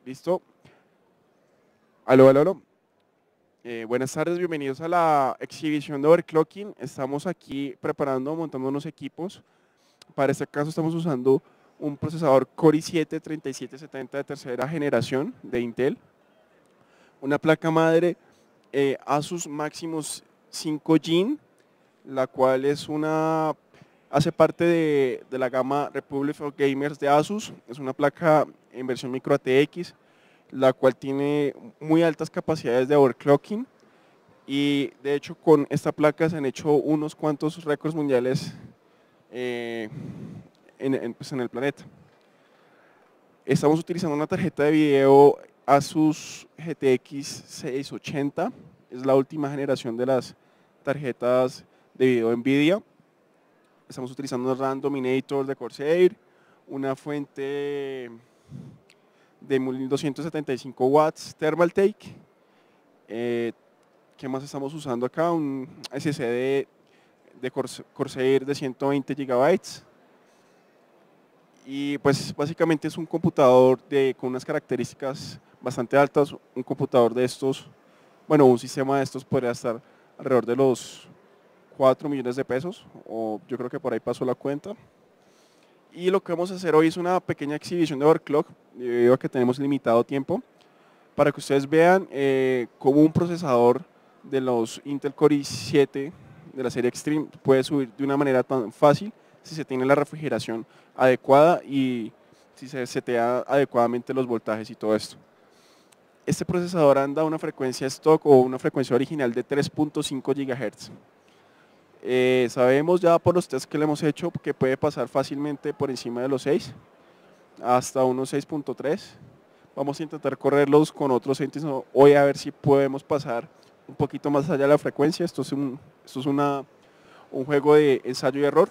¿Listo? Aló, aló, aló. Buenas tardes, bienvenidos a la exhibición de overclocking. Estamos aquí preparando, montando unos equipos. Para este caso estamos usando un procesador Core i7-3770 de tercera generación de Intel. Una placa madre Asus Maximus 5 Gen, la cual hace parte de la gama Republic of Gamers de Asus. Es una placa en versión micro ATX, la cual tiene muy altas capacidades de overclocking y de hecho con esta placa se han hecho unos cuantos récords mundiales pues en el planeta. Estamos utilizando una tarjeta de video Asus GTX 680, es la última generación de las tarjetas de video NVIDIA. Estamos utilizando un RAM Dominator de Corsair, una fuente de 1275 watts Thermaltake. ¿Qué más estamos usando acá? Un SSD de Corsair de 120 gigabytes. Y pues básicamente es un computador con unas características bastante altas. Un computador de estos, bueno, un sistema de estos podría estar alrededor de los 4 millones de pesos, o yo creo que por ahí pasó la cuenta. Y lo que vamos a hacer hoy es una pequeña exhibición de overclock, debido a que tenemos limitado tiempo, para que ustedes vean cómo un procesador de los Intel Core i7 de la serie Extreme puede subir de una manera tan fácil si se tiene la refrigeración adecuada y si se setea adecuadamente los voltajes y todo esto. Este procesador anda a una frecuencia stock o una frecuencia original de 3.5 GHz. Sabemos ya por los tests que le hemos hecho que puede pasar fácilmente por encima de los 6 hasta unos 6.3. Vamos a intentar correrlos con otros entes hoy a ver si podemos pasar un poquito más allá de la frecuencia. Esto es un juego de ensayo y error.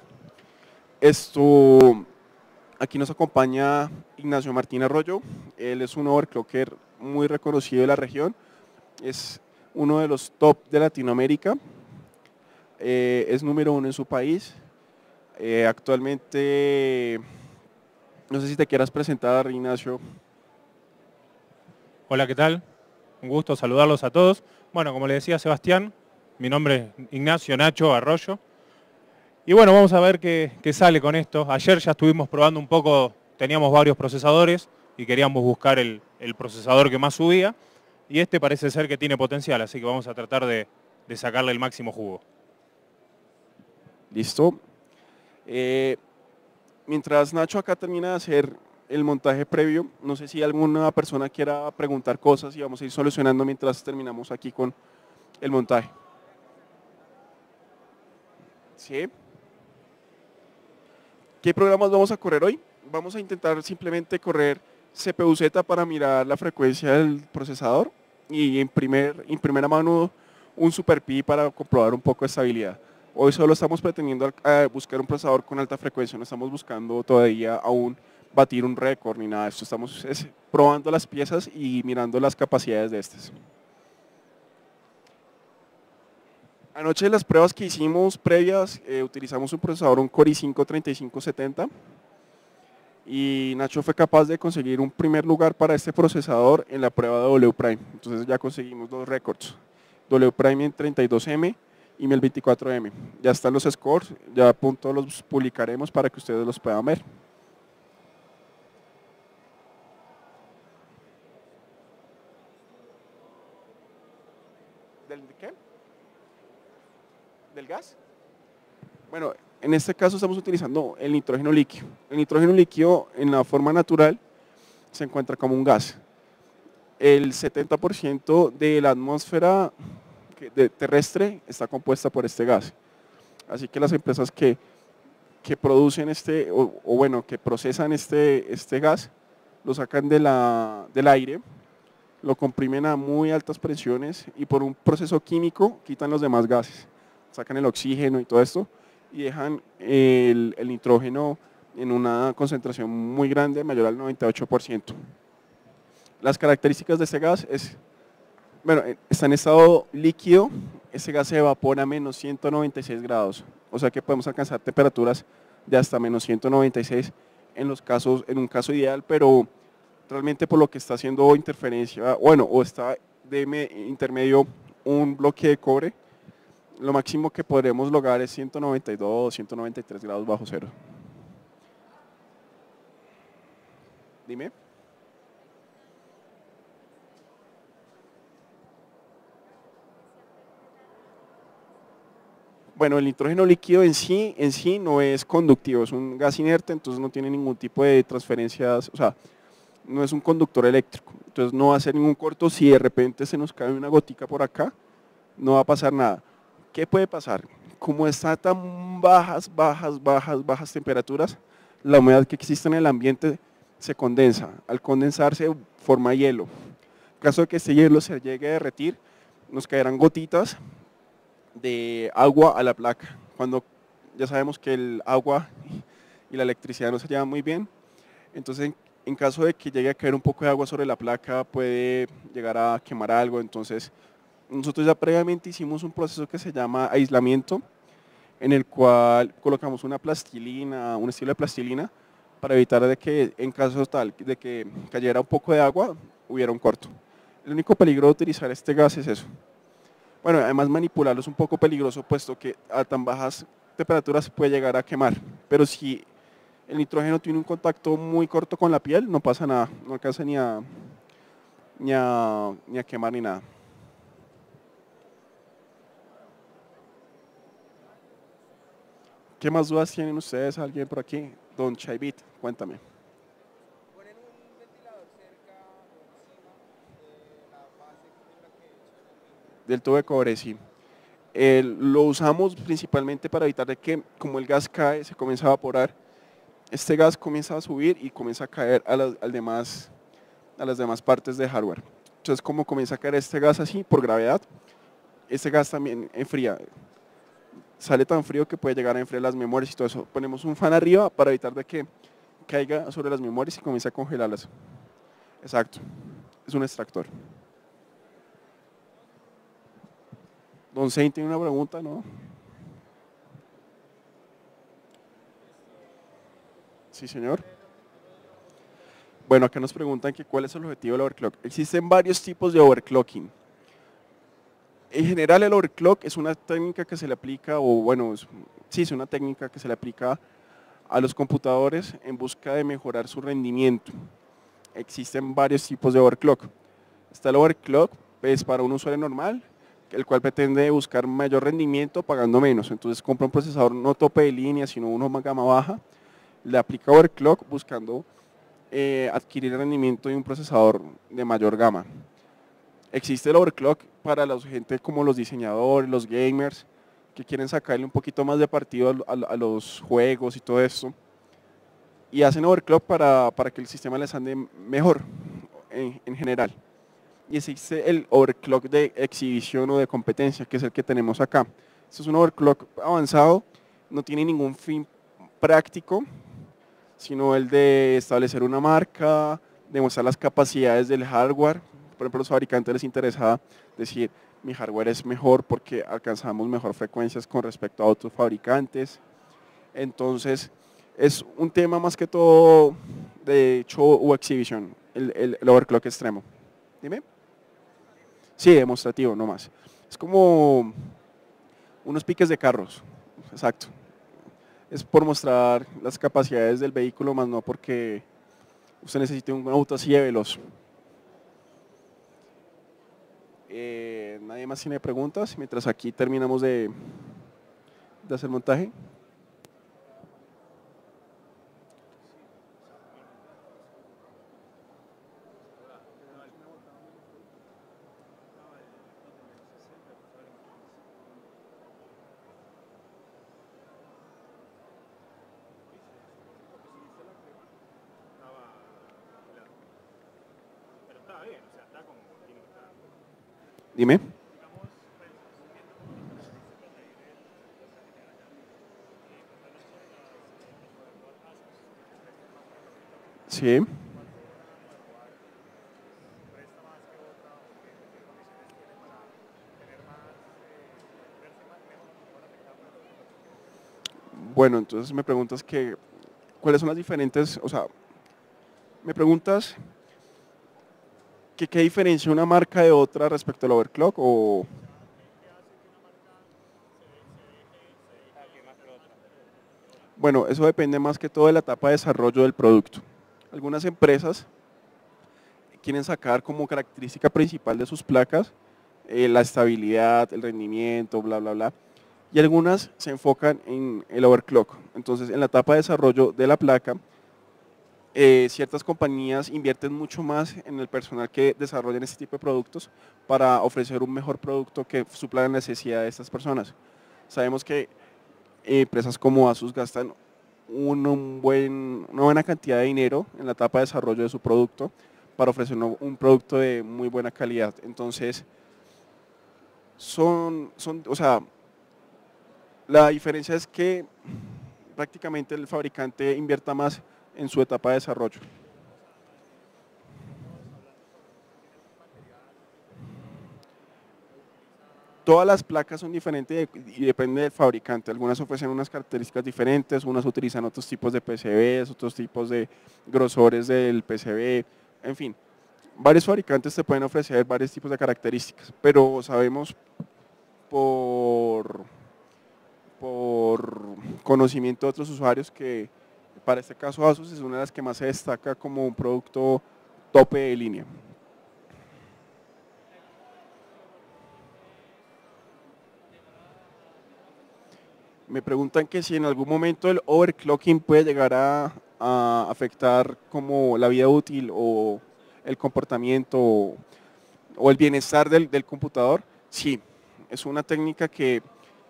Aquí nos acompaña Ignacio Martín Arroyo. Él es un overclocker muy reconocido de la región. Es uno de los top de Latinoamérica. Es número 1 en su país. Actualmente, no sé si te quieras presentar, Ignacio. Hola, ¿qué tal? Un gusto saludarlos a todos. Bueno, como le decía Sebastián, mi nombre es Ignacio Nacho Arroyo. Y bueno, vamos a ver qué sale con esto. Ayer ya estuvimos probando un poco, teníamos varios procesadores y queríamos buscar el procesador que más subía. Y este parece ser que tiene potencial, así que vamos a tratar de sacarle el máximo jugo. Listo. Mientras Nacho acá termina de hacer el montaje previo, no sé si alguna persona quiera preguntar cosas y vamos a ir solucionando mientras terminamos aquí con el montaje. ¿Sí? ¿Qué programas vamos a correr hoy? Vamos a intentar simplemente correr CPU-Z para mirar la frecuencia del procesador y en primera mano un SuperPi para comprobar un poco de estabilidad. Hoy solo estamos pretendiendo buscar un procesador con alta frecuencia, no estamos buscando todavía aún batir un récord ni nada de esto, estamos probando las piezas y mirando las capacidades de estas. Anoche las pruebas que hicimos previas, utilizamos un procesador, un Core i5-3570, y Nacho fue capaz de conseguir un primer lugar para este procesador en la prueba de W Prime. Entonces ya conseguimos 2 récords, W Prime en 32M y en el 24M. Ya están los scores, ya a punto los publicaremos para que ustedes los puedan ver. ¿Del qué? ¿Del gas? Bueno, en este caso estamos utilizando el nitrógeno líquido. El nitrógeno líquido en la forma natural se encuentra como un gas. El 70% de la atmósfera terrestre está compuesta por este gas. Así que las empresas que producen que procesan este gas, lo sacan del aire, lo comprimen a muy altas presiones y por un proceso químico quitan los demás gases. Sacan el oxígeno y todo esto y dejan el nitrógeno en una concentración muy grande, mayor al 98%. Las características de este gas está en estado líquido, este gas se evapora a menos 196 grados, o sea que podemos alcanzar temperaturas de hasta menos 196 en un caso ideal, pero realmente por lo que está haciendo interferencia, bueno, o está de intermedio un bloque de cobre, lo máximo que podremos lograr es 192, 193 grados bajo cero. Dime. Bueno, el nitrógeno líquido en sí no es conductivo, es un gas inerte, entonces no tiene ningún tipo de transferencias, o sea, no es un conductor eléctrico, entonces no va a hacer ningún corto. Si de repente se nos cae una gotica por acá, no va a pasar nada. ¿Qué puede pasar? Como está tan bajas temperaturas, la humedad que existe en el ambiente se condensa. Al condensarse forma hielo. En caso de que este hielo se llegue a derretir, nos caerán gotitas de agua a la placa. Cuando ya sabemos que el agua y la electricidad no se llevan muy bien, entonces en caso de que llegue a caer un poco de agua sobre la placa, puede llegar a quemar algo. Entonces nosotros ya previamente hicimos un proceso que se llama aislamiento, en el cual colocamos una plastilina, un estilo de plastilina, para evitar de que en caso tal de que cayera un poco de agua, hubiera un corto. El único peligro de utilizar este gas es eso. Bueno, además manipularlo es un poco peligroso, puesto que a tan bajas temperaturas se puede llegar a quemar, pero si el nitrógeno tiene un contacto muy corto con la piel, no pasa nada, no alcanza ni a quemar ni nada. ¿Qué más dudas tienen ustedes? ¿Alguien por aquí? Don Chaivit, cuéntame. Ponen un ventilador cerca o encima de la base en la que echan el líquido. Del tubo de cobre, sí. Lo usamos principalmente para evitar de que, como el gas cae, se comienza a evaporar, este gas comienza a subir y comienza a caer a las demás partes de hardware. Entonces, como comienza a caer este gas así, por gravedad, este gas también enfría. Sale tan frío que puede llegar a enfriar las memorias y todo eso. Ponemos un fan arriba para evitar de que caiga sobre las memorias y comience a congelarlas. Exacto. Es un extractor. Don Sein tiene una pregunta, ¿no? Sí, señor. Bueno, acá nos preguntan que cuál es el objetivo del overclock. Existen varios tipos de overclocking. En general, el overclock es una técnica que se le aplica, o bueno, sí, es una técnica que se le aplica a los computadores en busca de mejorar su rendimiento. Existen varios tipos de overclock. Está el overclock, es para un usuario normal, el cual pretende buscar mayor rendimiento pagando menos. Entonces compra un procesador no tope de línea, sino uno más gama baja, le aplica overclock buscando adquirir el rendimiento de un procesador de mayor gama. Existe el overclock para la gente como los diseñadores, los gamers, que quieren sacarle un poquito más de partido a los juegos y todo esto, y hacen overclock para que el sistema les ande mejor en general. Y existe el overclock de exhibición o de competencia, que es el que tenemos acá. Este es un overclock avanzado, no tiene ningún fin práctico, sino el de establecer una marca, demostrar las capacidades del hardware. Por ejemplo, a los fabricantes les interesa decir, mi hardware es mejor porque alcanzamos mejor frecuencias con respecto a otros fabricantes. Entonces, es un tema más que todo de show o exhibición, el overclock extremo. Dime. Sí, demostrativo, no más. Es como unos piques de carros, exacto. Es por mostrar las capacidades del vehículo, más no porque usted necesite un auto así de veloz. ¿Nadie más tiene preguntas? Mientras aquí terminamos de hacer montaje. Dime. Sí. Bueno, entonces me preguntas que, ¿cuáles son las diferentes, o sea, me preguntas ¿Qué diferencia una marca de otra respecto al overclock? Bueno, eso depende más que todo de la etapa de desarrollo del producto. Algunas empresas quieren sacar como característica principal de sus placas la estabilidad, el rendimiento, bla, bla, bla. Y algunas se enfocan en el overclock. Entonces, en la etapa de desarrollo de la placa, ciertas compañías invierten mucho más en el personal que desarrollan este tipo de productos para ofrecer un mejor producto que supla la necesidad de estas personas. Sabemos que empresas como Asus gastan una buena cantidad de dinero en la etapa de desarrollo de su producto para ofrecer un producto de muy buena calidad. Entonces, o sea, la diferencia es que prácticamente el fabricante invierta más en su etapa de desarrollo. Todas las placas son diferentes y depende del fabricante. Algunas ofrecen unas características diferentes, unas utilizan otros tipos de PCBs, otros tipos de grosores del PCB, en fin. Varios fabricantes te pueden ofrecer varios tipos de características, pero sabemos por conocimiento de otros usuarios que para este caso Asus es una de las que más se destaca como un producto tope de línea. Me preguntan que si en algún momento el overclocking puede llegar a afectar como la vida útil o el comportamiento o el bienestar del computador. Sí, es una técnica que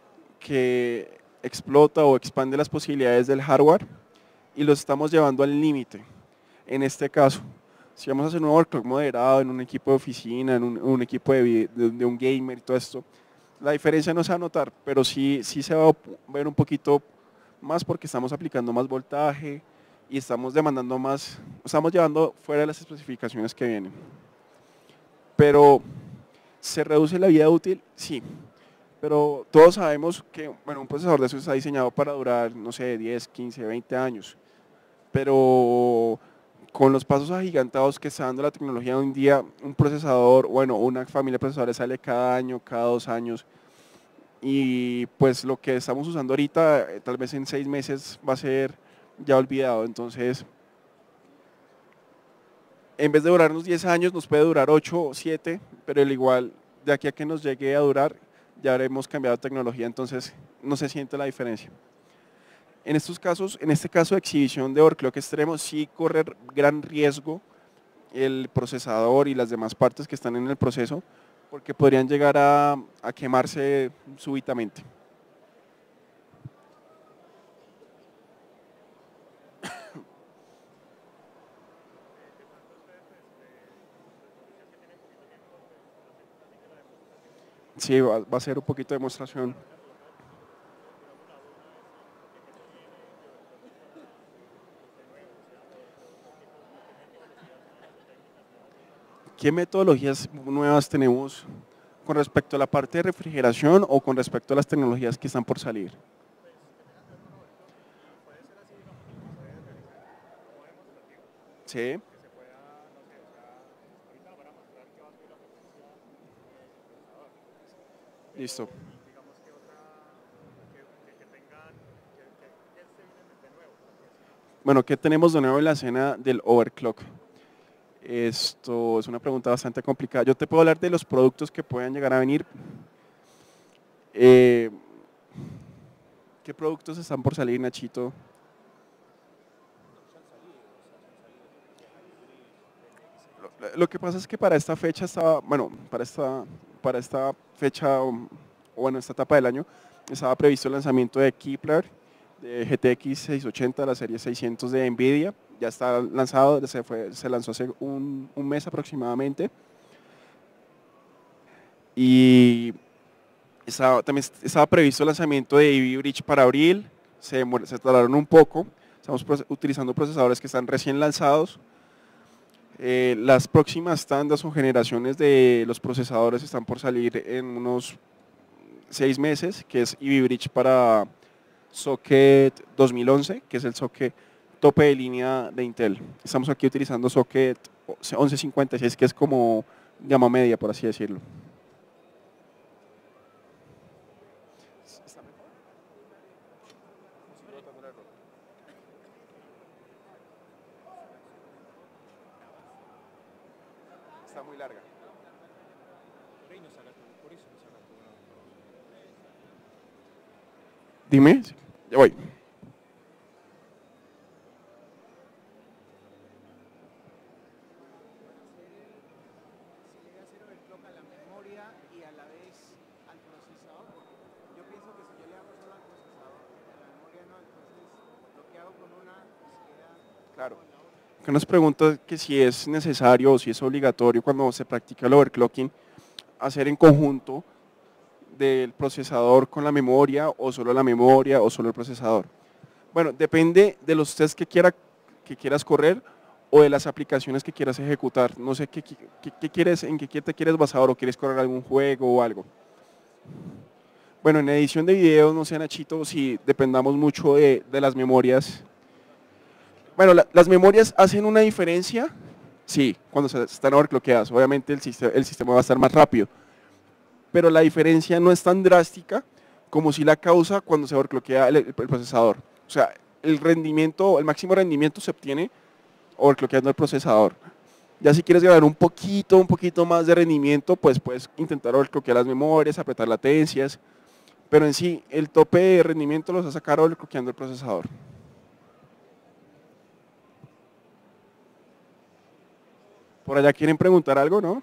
explota o expande las posibilidades del hardware y los estamos llevando al límite. En este caso, si vamos a hacer un overclock moderado en un equipo de oficina, en un equipo de un gamer y todo esto, la diferencia no se va a notar, pero sí se va a ver un poquito más porque estamos aplicando más voltaje y estamos demandando más, estamos llevando fuera de las especificaciones que vienen. Pero, ¿se reduce la vida útil? Sí. Pero todos sabemos que bueno, un procesador de eso está diseñado para durar, no sé, 10, 15, 20 años. Pero con los pasos agigantados que está dando la tecnología hoy en día, un procesador, bueno, una familia de procesadores sale cada año, cada 2 años. Y pues lo que estamos usando ahorita, tal vez en 6 meses va a ser ya olvidado. Entonces, en vez de durarnos 10 años, nos puede durar 8 o 7, pero al igual, de aquí a que nos llegue a durar, ya habremos cambiado tecnología, entonces no se siente la diferencia. En estos casos, en este caso de exhibición de overclock extremo, sí corre gran riesgo el procesador y las demás partes que están en el proceso, porque podrían llegar a quemarse súbitamente. Sí, va a ser un poquito de demostración. ¿Qué metodologías nuevas tenemos con respecto a la parte de refrigeración o con respecto a las tecnologías que están por salir? Sí. Listo. Bueno, ¿qué tenemos de nuevo en la escena del overclock? Esto es una pregunta bastante complicada. Yo te puedo hablar de los productos que puedan llegar a venir. ¿Qué productos están por salir, Nachito? Lo que pasa es que para esta fecha estaba, bueno, para esta fecha, o bueno, esta etapa del año, estaba previsto el lanzamiento de Kepler, de GTX 680, la serie 600 de Nvidia. Ya está lanzado, se lanzó hace un mes aproximadamente. Y también estaba previsto el lanzamiento de Ivy Bridge para abril, se tardaron un poco, estamos utilizando procesadores que están recién lanzados. Las próximas tandas o generaciones de los procesadores están por salir en unos 6 meses, que es Ivy Bridge para Socket 2011, que es el socket tope de línea de Intel. Estamos aquí utilizando Socket 1156, que es como gama media, por así decirlo. Está muy larga. Dime, ya voy. Si llega a hacer overclock a la memoria y a la vez al procesador, porque yo pienso que si yo le hago solo al procesador y a la memoria no, entonces lo que hago con una pues queda Claro. con la otra. Que nos pregunta que si es necesario o si es obligatorio cuando se practica el overclocking hacer en conjunto del procesador con la memoria o solo la memoria o solo el procesador. Bueno, depende de los tests que quieras correr o de las aplicaciones que quieras ejecutar. No sé qué quieres, en qué te quieres basar o quieres correr algún juego o algo. Bueno, en edición de videos, no sé, Nachito, si dependamos mucho de las memorias. Bueno, las memorias hacen una diferencia, sí, cuando están overclockeadas. Obviamente el sistema va a estar más rápido, pero la diferencia no es tan drástica como si la causa cuando se overclockea el procesador. O sea, el rendimiento, el máximo rendimiento se obtiene overclockeando el procesador. Ya si quieres ganar un poquito más de rendimiento, pues puedes intentar overclockear las memorias, apretar latencias, pero en sí el tope de rendimiento lo vas a sacar overclockeando el procesador. Por allá quieren preguntar algo, ¿no?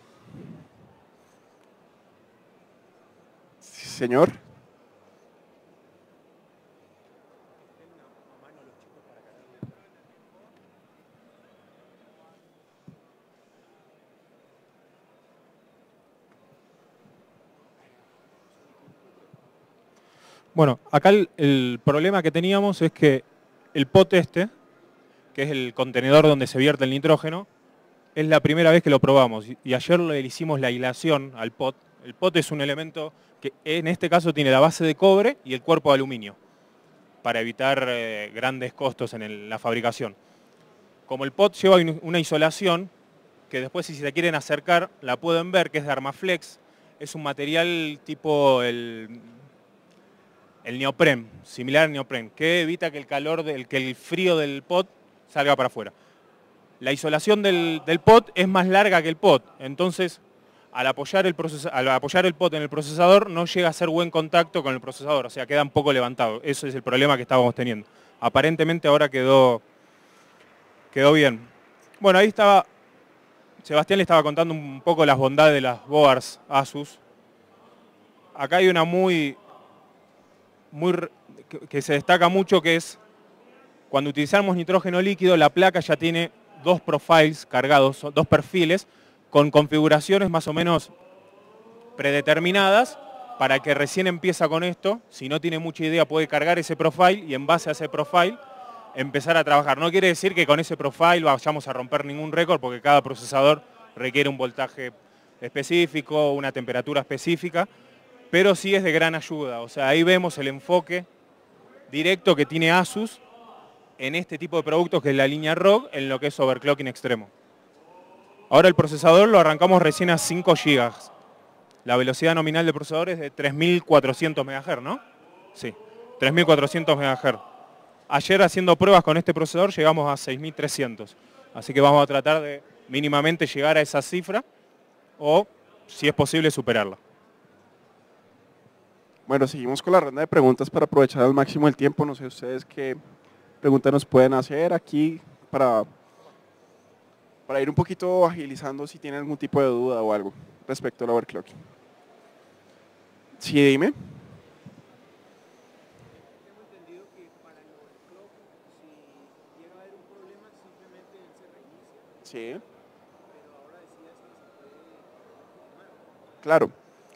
Sí, señor. Bueno, acá el problema que teníamos es que el pot este, que es el contenedor donde se vierte el nitrógeno, es la primera vez que lo probamos. Y ayer le hicimos la hilación al pot. El pot es un elemento que en este caso tiene la base de cobre y el cuerpo de aluminio, para evitar grandes costos en la fabricación. Como el pot lleva una isolación, que después si se quieren acercar la pueden ver, que es de Armaflex, es un material tipo el neopren, similar al neopren, que evita que el frío del pot salga para afuera. La isolación del pot es más larga que el pot, entonces al apoyar el pot en el procesador no llega a hacer buen contacto con el procesador, o sea, queda un poco levantado. Ese es el problema que estábamos teniendo. Aparentemente ahora quedó bien. Bueno, ahí estaba, Sebastián le estaba contando un poco las bondades de las boards Asus. Acá hay una que se destaca mucho, que es cuando utilizamos nitrógeno líquido, la placa ya tiene dos profiles cargados, dos perfiles, con configuraciones más o menos predeterminadas para que recién empieza con esto. Si no tiene mucha idea puede cargar ese profile y en base a ese profile empezar a trabajar. No quiere decir que con ese profile vayamos a romper ningún récord porque cada procesador requiere un voltaje específico, una temperatura específica, pero sí es de gran ayuda. O sea, ahí vemos el enfoque directo que tiene Asus en este tipo de productos que es la línea ROG en lo que es overclocking extremo. Ahora el procesador lo arrancamos recién a 5 GB. La velocidad nominal del procesador es de 3400 MHz, ¿no? Sí, 3400 MHz. Ayer haciendo pruebas con este procesador llegamos a 6300. Así que vamos a tratar de mínimamente llegar a esa cifra o, si es posible, superarla. Bueno, seguimos con la ronda de preguntas para aprovechar al máximo el tiempo. No sé ustedes qué preguntas nos pueden hacer aquí para ir un poquito agilizando si tienen algún tipo de duda o algo respecto al overclocking. Sí, dime. Tengo entendido que para el overclock, si llega a haber un problema, simplemente él se reinicia, Sí. pero ahora decía si se puede confirmar. Claro.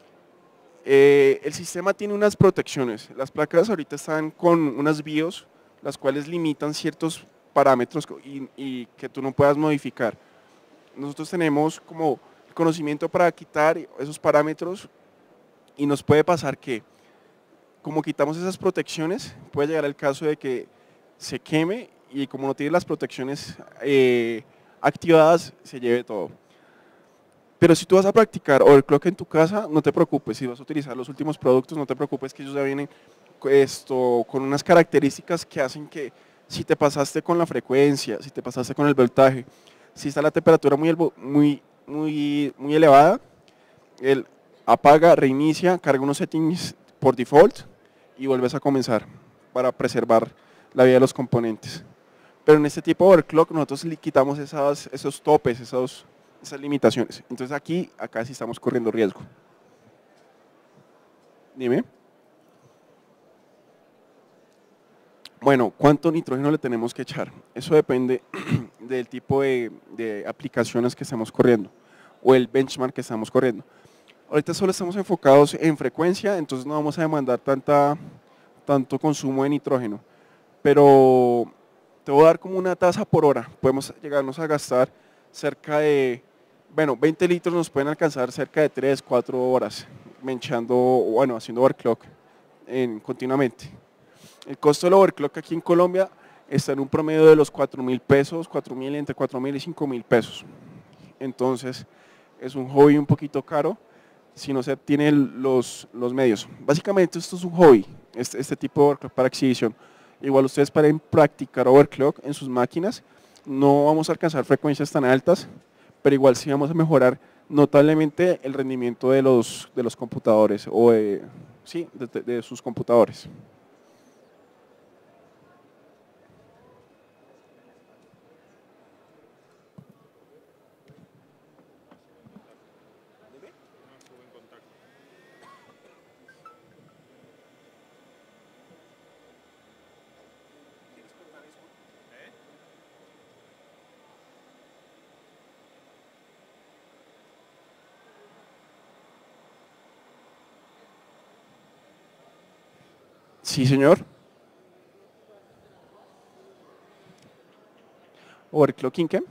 El sistema tiene unas protecciones. Las placas ahorita están con unas BIOS, las cuales limitan ciertos parámetros y que tú no puedas modificar. Nosotros tenemos como el conocimiento para quitar esos parámetros y nos puede pasar que, como quitamos esas protecciones, puede llegar el caso de que se queme y como no tiene las protecciones activadas se lleve todo. Pero si tú vas a practicar overclock en tu casa, no te preocupes. Si vas a utilizar los últimos productos, no te preocupes que ellos ya vienen con unas características que hacen que si te pasaste con la frecuencia, si te pasaste con el voltaje, si está la temperatura muy elevada, él apaga, reinicia, carga unos settings por default y vuelves a comenzar para preservar la vida de los componentes. Pero en este tipo de overclock nosotros le quitamos esos topes, esas limitaciones. Entonces acá sí estamos corriendo riesgo. Dime. Bueno, ¿cuánto nitrógeno le tenemos que echar? Eso depende del tipo de aplicaciones que estamos corriendo o el benchmark que estamos corriendo. Ahorita solo estamos enfocados en frecuencia, entonces no vamos a demandar tanto consumo de nitrógeno. Pero te voy a dar como una tasa por hora. Podemos llegarnos a gastar cerca de, 20 litros nos pueden alcanzar cerca de 3, 4 horas haciendo overclock continuamente. El costo del overclock aquí en Colombia está en un promedio de los 4.000 pesos, entre 4.000 y 5.000 pesos. Entonces es un hobby un poquito caro si no se tiene los medios. Básicamente esto es un hobby, este tipo de overclock para exhibición. Igual ustedes para practicar overclock en sus máquinas, no vamos a alcanzar frecuencias tan altas, pero igual sí vamos a mejorar notablemente el rendimiento de los computadores o de sus computadores. Sí, señor. ¿Overclocking qué?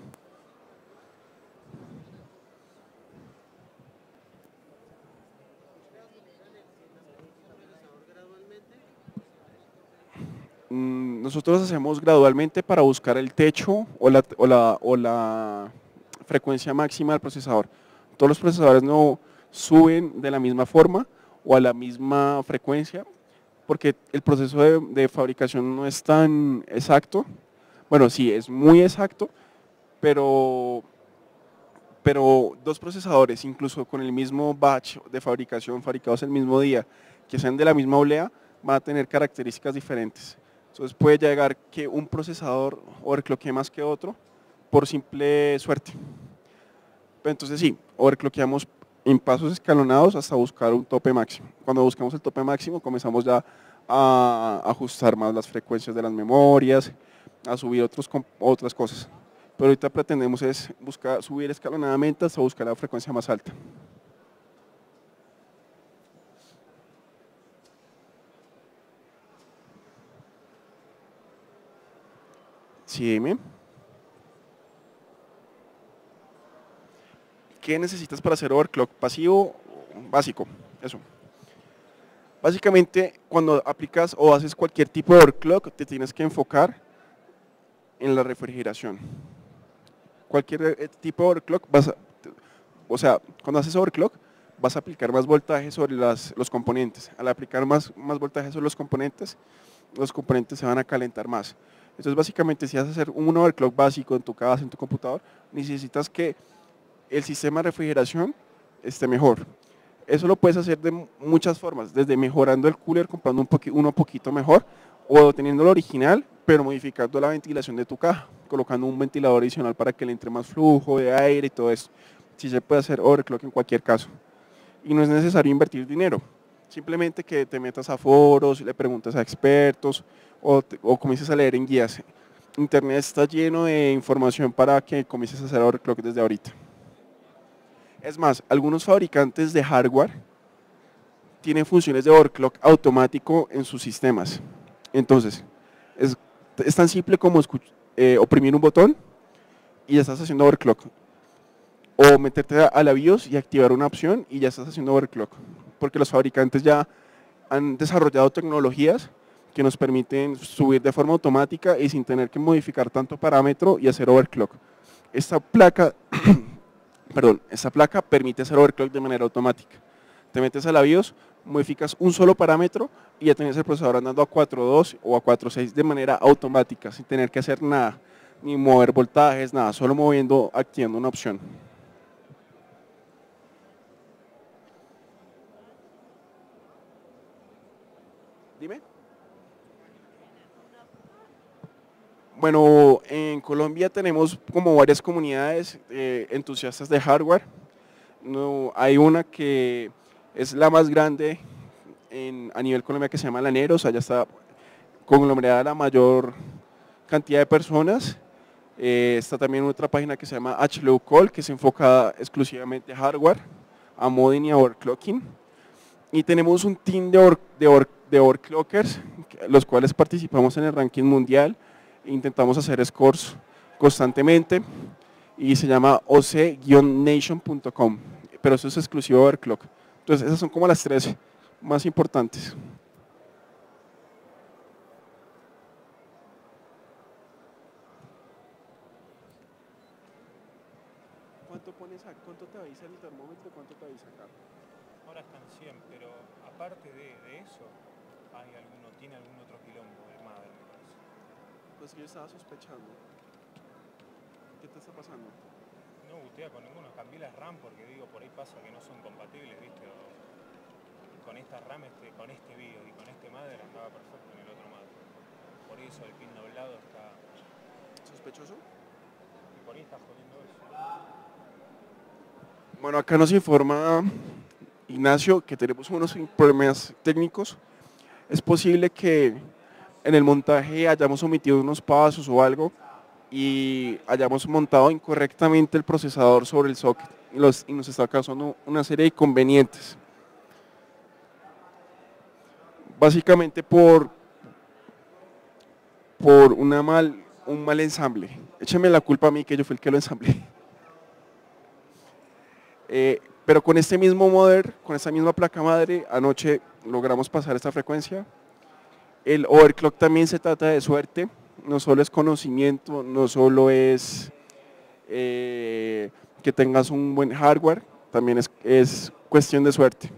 Nosotros hacemos gradualmente para buscar el techo o la frecuencia máxima del procesador. Todos los procesadores no suben de la misma forma o a la misma frecuencia, porque el proceso de fabricación no es tan exacto. Bueno, sí, es muy exacto, pero dos procesadores, incluso con el mismo batch de fabricación, fabricados el mismo día, que sean de la misma oblea, van a tener características diferentes. Entonces puede llegar que un procesador overclockee más que otro por simple suerte. Pero entonces sí, overclockeamos en pasos escalonados hasta buscar un tope máximo. Cuando buscamos el tope máximo comenzamos ya a ajustar más las frecuencias de las memorias, a subir otras cosas. Pero ahorita pretendemos es subir escalonadamente hasta buscar la frecuencia más alta. Sí, dime. ¿Qué necesitas para hacer overclock? ¿Pasivo? Básico, eso. Básicamente, cuando aplicas o haces cualquier tipo de overclock, te tienes que enfocar en la refrigeración. Cualquier tipo de overclock, cuando haces overclock, vas a aplicar más voltaje sobre los componentes. Al aplicar más voltaje sobre los componentes se van a calentar más. Entonces, básicamente, si vas a hacer un overclock básico en tu casa, en tu computador, necesitas que el sistema de refrigeración esté mejor. Eso lo puedes hacer de muchas formas, desde mejorando el cooler, comprando uno poquito mejor, o teniendo el original, pero modificando la ventilación de tu caja, colocando un ventilador adicional para que le entre más flujo de aire y todo eso. Sí se puede hacer overclock en cualquier caso. Y no es necesario invertir dinero, simplemente que te metas a foros, le preguntas a expertos, o comiences a leer en guías. Internet está lleno de información para que comiences a hacer overclock desde ahorita. Es más, algunos fabricantes de hardware tienen funciones de overclock automático en sus sistemas. Entonces, es tan simple como oprimir un botón y ya estás haciendo overclock. O meterte a la BIOS y activar una opción y ya estás haciendo overclock. Porque los fabricantes ya han desarrollado tecnologías que nos permiten subir de forma automática y sin tener que modificar tanto parámetro y hacer overclock. Esta placa, perdón, esta placa permite hacer overclock de manera automática. Te metes a la BIOS, modificas un solo parámetro y ya tienes el procesador andando a 4.2 o a 4.6 de manera automática, sin tener que hacer nada, ni mover voltajes, nada, solo moviendo, activando una opción. Dime. Bueno, en Colombia tenemos como varias comunidades entusiastas de hardware. No, hay una que es la más grande a nivel Colombia que se llama Laneros, allá está conglomerada la mayor cantidad de personas. Está también otra página que se llama HLOCall, que se enfoca exclusivamente a hardware, a modding y a overclocking. Y tenemos un team de overclockers, los cuales participamos en el ranking mundial, intentamos hacer scores constantemente y se llama oc-nation.com, pero eso es exclusivo de overclock. Entonces esas son como las tres más importantes. ¿Cuánto te avisa el termómetro? ¿Cuánto te avisa acá? Ahora están 100, pero aparte de eso, ¿tiene algún otro quilombo de madre? Pues yo estaba sospechando. ¿Qué te está pasando? No butea con ninguno, cambié las RAM porque digo, por ahí pasa que no son compatibles, ¿viste? Con esta RAM, con este BIOS y con este mother andaba perfecto en el otro mother. Por eso el pin doblado está ¿Sospechoso? y por ahí está jodiendo eso. Bueno, acá nos informa Ignacio que tenemos unos problemas técnicos. Es posible que en el montaje hayamos omitido unos pasos o algo y hayamos montado incorrectamente el procesador sobre el socket y nos está causando una serie de inconvenientes. Básicamente por un mal ensamble. Écheme la culpa a mí que yo fui el que lo ensamblé. Pero con este mismo modder, con esta misma placa madre, anoche logramos pasar esta frecuencia. El overclock también se trata de suerte, no solo es conocimiento, no solo es que tengas un buen hardware, también es cuestión de suerte.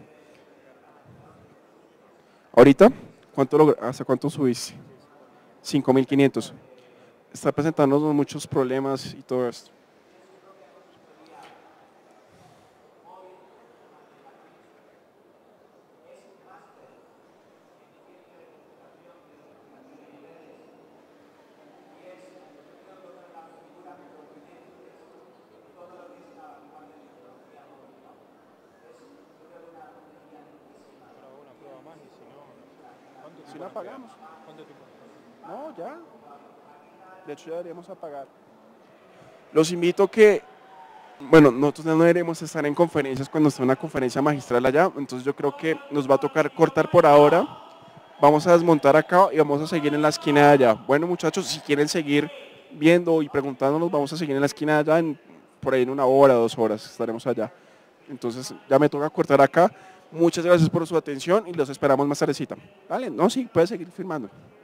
Ahorita, ¿hasta cuánto subiste? 5.500. Está presentándonos muchos problemas y todo esto. Si la apagamos. ¿Cuánto tiempo? No, ya. De hecho, ya deberíamos apagar. Los invito que, bueno, nosotros no deberemos estar en conferencias cuando esté una conferencia magistral allá, entonces yo creo que nos va a tocar cortar por ahora. Vamos a desmontar acá y vamos a seguir en la esquina de allá. Bueno, muchachos, si quieren seguir viendo y preguntándonos, vamos a seguir en la esquina de allá, por ahí en 1 hora, 2 horas estaremos allá. Entonces ya me toca cortar acá. Muchas gracias por su atención y los esperamos más tardecita. Dale, no, sí, puedes seguir filmando.